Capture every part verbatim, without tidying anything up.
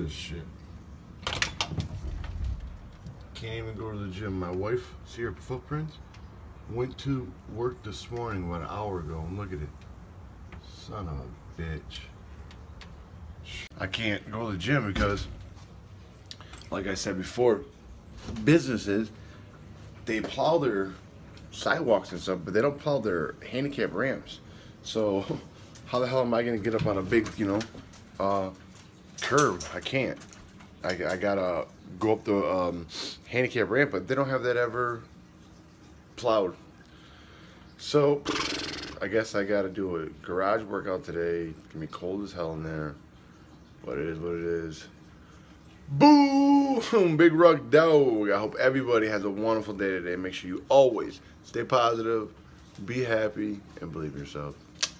this shit. Can't even go to the gym. My wife, see her footprints? Went to work this morning about an hour ago, and look at it. Son of a bitch. I can't go to the gym because, like I said before, businesses, they plow their sidewalks and stuff, but they don't plow their handicap ramps. So how the hell am I gonna get up on a big, you know, uh, curb? I can't. I, I gotta go up the um, handicap ramp, but they don't have that ever plowed. So I guess I gotta do a garage workout today. It's gonna be cold as hell in there, but it is what it is. Boom! Big Ruck Dog. I hope everybody has a wonderful day today. Make sure you always stay positive, be happy, and believe in yourself.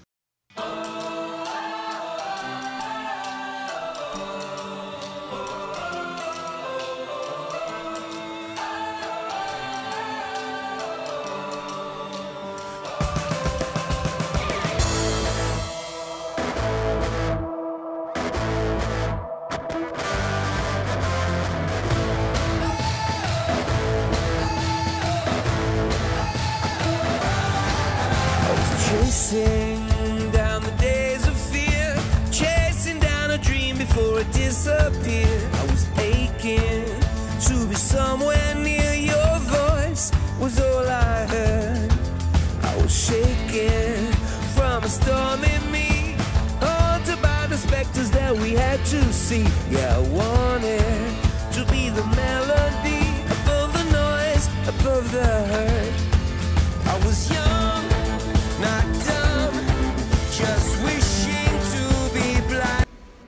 Chasing down the days of fear, chasing down a dream before it disappeared. I was aching to be somewhere near. Your voice was all I heard. I was shaking from a storm in me, haunted by the specters that we had to see. Yeah, I wanted to be the melody above the noise, above the hurt. I was young, not dumb, just wishing to be blind.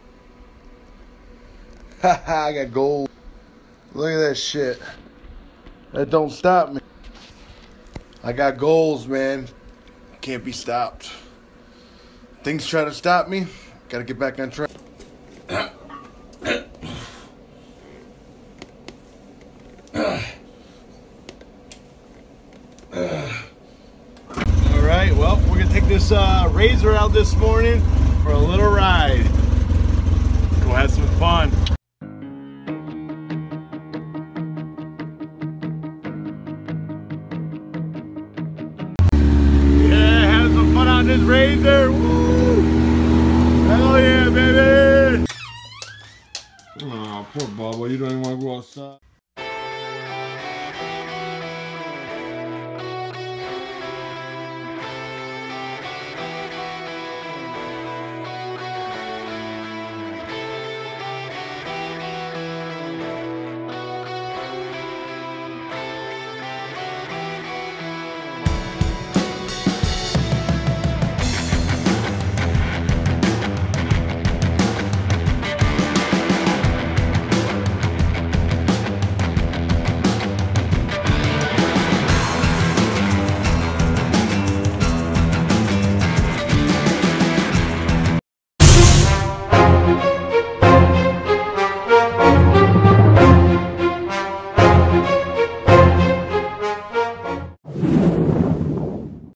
Haha, I got gold. Look at that shit. That don't stop me. I got goals, man. Can't be stopped. Things try to stop me. Gotta get back on track. Alright, well, we're gonna take this uh, Razor out this morning for a little ride. Go have some fun. Yeah, have some fun on this Razor. Woo! Hell yeah, baby! Aw, poor Bubba, you don't even want to go outside.